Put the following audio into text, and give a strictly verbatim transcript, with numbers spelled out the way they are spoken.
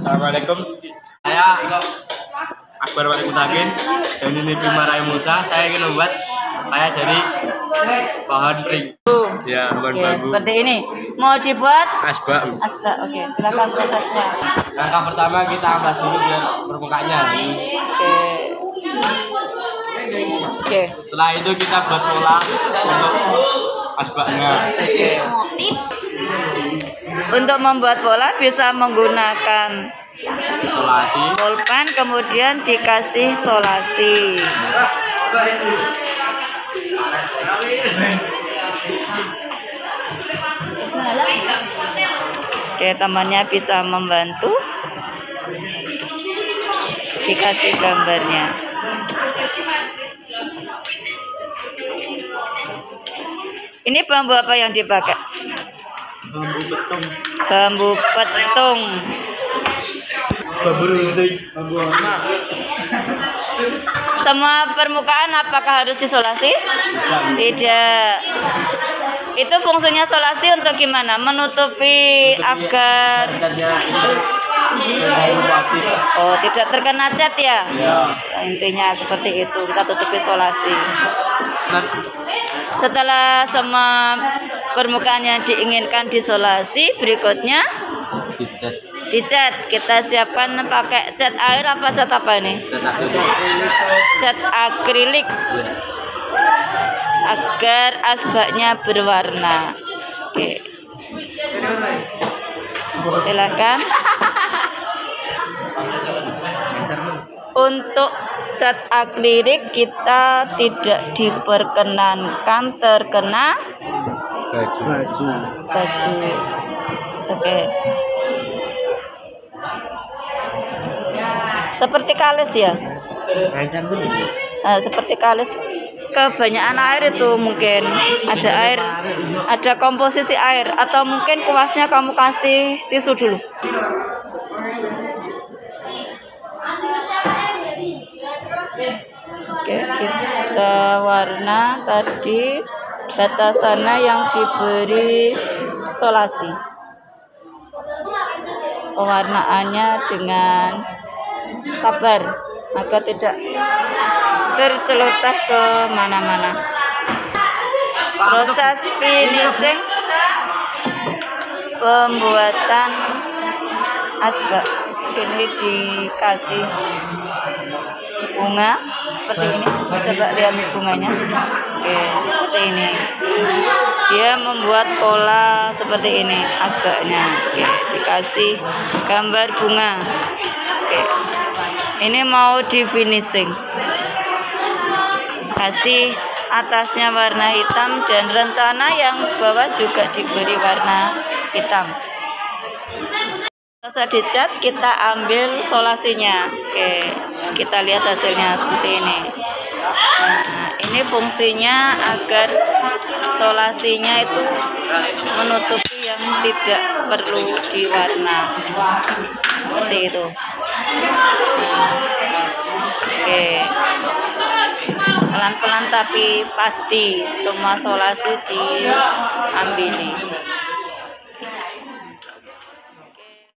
Assalamualaikum. Saya Akbar Wali Mutakin dan ini Bima Rai Musa. Saya ingin membuat kayak dari pohon pring. Ya, pohon Oke, bambu. seperti ini. Mau dibuat Asbak. asbak. Oke, silakan prosesnya. Langkah pertama kita ambil dulu biar permukaannya. Oke. Oke. Setelah itu kita buat pola untuk asbaknya. Oke. Untuk membuat pola bisa menggunakan Isolasi. pulpen, kemudian dikasih solasi. Oke, temannya bisa membantu. Dikasih gambarnya. Ini bambu apa yang dipakai? Bambu betung. Bambu petung. Bambu runcing. Bambu emas. Semua permukaan apakah harus disolasi? Tidak. Itu fungsinya solasi untuk gimana? Menutupi agar oh tidak terkena cat ya? Ya. Intinya seperti itu, kita tutupi solasi. Setelah semua permukaan yang diinginkan disolasi, berikutnya Dicat. dicat. Kita siapkan pakai cat air apa cat apa ini? Cat akrilik. Cat akrilik agar asbaknya berwarna. Oke, silakan. Untuk cat akrilik kita tidak diperkenankan terkena Baju. Baju. baju. Oke. Seperti kalis ya? Nah, seperti kalis. Kebanyakan air itu mungkin ada air, ada komposisi air, atau mungkin kuasnya kamu kasih tisu dulu. Oke, kita warna tadi batasannya yang diberi solasi. Pewarnaannya dengan sabar agar tidak terceloteh ke mana-mana. Proses finishing pembuatan asbak ini dikasih bunga seperti ini. Coba lihat bunganya. Oke, seperti ini. Dia membuat pola seperti ini asbaknya. Oke, dikasih gambar bunga. Oke. Ini mau di finishing. Kasih atasnya warna hitam dan rencana yang bawah juga diberi warna hitam. Setelah dicat kita ambil solasinya. Oke, kita lihat hasilnya seperti ini. Nah, ini fungsinya agar solasinya itu menutupi yang tidak perlu diwarna. Seperti itu. Oke, pelan-pelan tapi pasti semua solasi diambili.